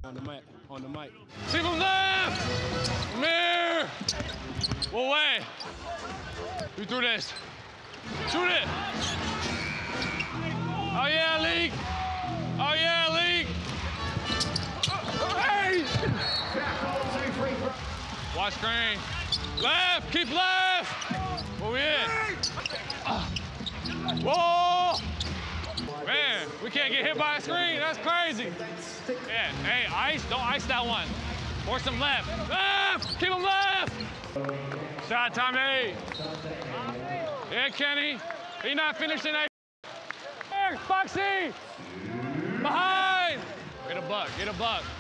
On the mic. On the mic. See from left! Come here! One way. We do this. Shoot it! Oh yeah, League! Oh yeah, League! Hey! Watch screen. Left! Keep left! Where we in? Whoa! Man, we can't get hit by a screen. That's crazy. Yeah, hey, ice. Don't ice that one. Force him left. Left! Keep him left! Shot time 8. Yeah, Kenny. He not finishing that. There, Foxy! Behind! Get a buck, get a buck.